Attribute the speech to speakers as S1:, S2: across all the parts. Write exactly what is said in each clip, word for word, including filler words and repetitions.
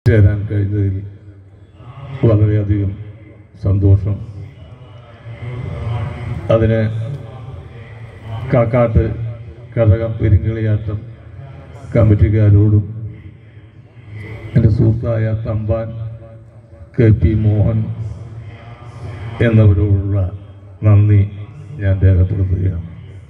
S1: ചേരാൻ കഴിഞ്ഞതിൽ വളരെയധികം സന്തോഷം. അതിന് കാക്കാട്ട് കടകം പെരിങ്കളിയാട്ടം കമ്മിറ്റിക്കാരോടും എൻ്റെ സുഹൃത്തായ തമ്പാൻ കെ പി മോഹൻ എന്നവരോടുള്ള നന്ദി ഞാൻ രേഖപ്പെടുത്തുകയാണ്.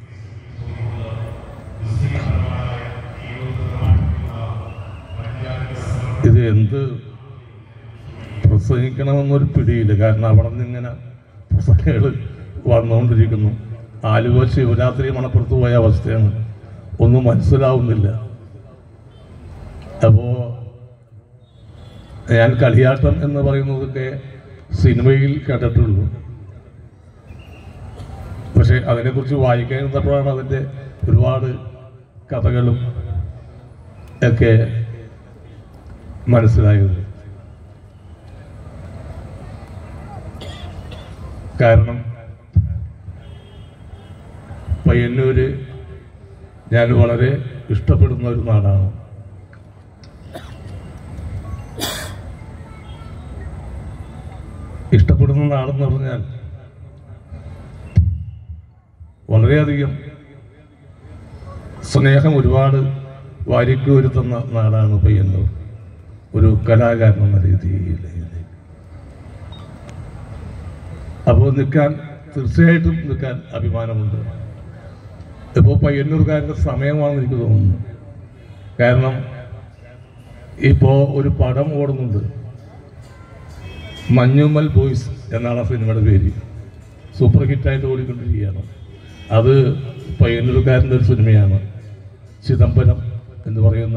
S1: ഇത് എന്ത് പ്രസംഗിക്കണമെന്നൊരു പിടിയില്ല. കാരണം അവിടെ നിന്ന് ഇങ്ങനെ പ്രസംഗങ്ങൾ വന്നുകൊണ്ടിരിക്കുന്നു. ആലുവ ശിവരാത്രി മണപ്പുറത്ത് പോയ അവസ്ഥയാണ്, ഒന്നും മനസ്സിലാവുന്നില്ല. അപ്പോൾ ഞാൻ കളിയാട്ടം എന്ന് പറയുന്നതൊക്കെ സിനിമയിൽ കണ്ടിട്ടുള്ളൂ. പക്ഷെ അതിനെക്കുറിച്ച് വായിക്കാൻ ഇരുന്നപ്പോഴാണ് അതിൻ്റെ ഒരുപാട് കഥകളും ഒക്കെ മനസ്സിലായത്. കാരണം പയ്യന്നൂര് ഞാൻ വളരെ ഇഷ്ടപ്പെടുന്ന ഒരു നാടാണ്. ഇഷ്ടപ്പെടുന്ന നാടെന്ന് പറഞ്ഞാൽ വളരെയധികം സ്നേഹം ഒരുപാട് വാരിക്കോരുത്തുന്ന നാടാണ് പയ്യന്നൂർ. ഒരു കലാകാരൻ എന്ന രീതിയിൽ അപ്പോൾ നിൽക്കാൻ തീർച്ചയായിട്ടും നിൽക്കാൻ അഭിമാനമുണ്ട്. ഇപ്പോൾ പയ്യന്നൂർക്കാരുടെ സമയമാണെന്ന് എനിക്ക് തോന്നുന്നു. കാരണം ഇപ്പോൾ ഒരു പടം ഓടുന്നുണ്ട്, മഞ്ഞുമ്മൽ ബോയ്സ് എന്നാണ് ആ സിനിമയുടെ പേര്. സൂപ്പർ ഹിറ്റായിട്ട് ഓടിക്കൊണ്ടിരിക്കുകയാണ്. അത് പയ്യന്നൂർക്കാരൻ്റെ ഒരു സിനിമയാണ്. ചിദംബരം എന്ന് പറയുന്ന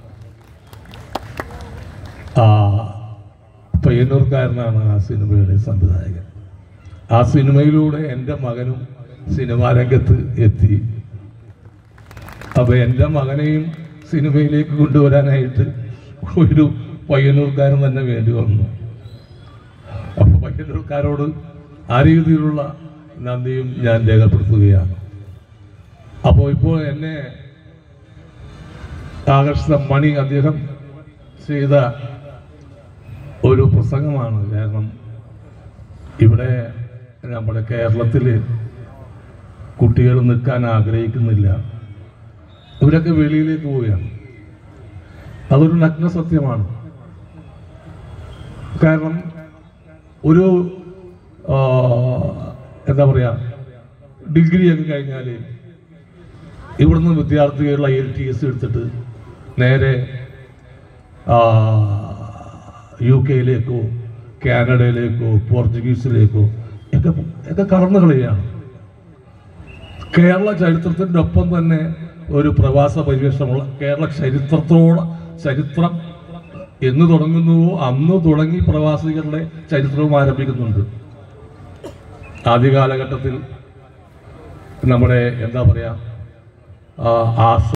S1: ആ പയ്യന്നൂർക്കാരനാണ് ആ സിനിമയുടെ സംവിധായകൻ. ആ സിനിമയിലൂടെ എൻ്റെ മകനും സിനിമാ രംഗത്ത് എത്തി. അപ്പോൾ എൻ്റെ മകനെയും സിനിമയിലേക്ക് കൊണ്ടുവരാനായിട്ട് ഒരു പയ്യന്നൂർക്കാരൻ തന്നെ വേണ്ടി വന്നു. അപ്പോൾ പയ്യന്നൂർക്കാരോട് ആ രീതിയിലുള്ള നന്ദിയും ഞാൻ രേഖപ്പെടുത്തുകയാണ്. അപ്പോൾ ഇപ്പോൾ എന്നെ ആകർഷിച്ച മണി അദ്ദേഹം ചെയ്ത ഒരു പ്രസംഗമാണ്. കാരണം ഇവിടെ നമ്മുടെ കേരളത്തിൽ കുട്ടികൾ നിൽക്കാൻ ആഗ്രഹിക്കുന്നില്ല, ഇവരൊക്കെ വെളിയിലേക്ക് പോവുകയാണ്. അതൊരു നഗ്ന സത്യമാണ്. കാരണം ഒരു എന്താ പറയുക, ഡിഗ്രിയൊക്കെ കഴിഞ്ഞാൽ ഇവിടുന്ന് വിദ്യാർത്ഥികൾ ഐ എൽ ടി എസ് എടുത്തിട്ട് നേരെ യു കെയിലേക്കോ കാനഡയിലേക്കോ പോർച്ചുഗീസിലേക്കോ ഒക്കെ ഒക്കെ കടന്നു കളയുകയാണ്. കേരള ചരിത്രത്തിൻ്റെ ഒപ്പം തന്നെ ഒരു പ്രവാസ പരിവേഷമുള്ള കേരള ചരിത്രത്തോളം ചരിത്രം എന്ന് തുടങ്ങുന്നുവോ അന്ന് തുടങ്ങി പ്രവാസികളുടെ ചരിത്രവും ആരംഭിക്കുന്നുണ്ട്. ആദ്യ കാലഘട്ടത്തിൽ നമ്മുടെ എന്താ പറയുക ആ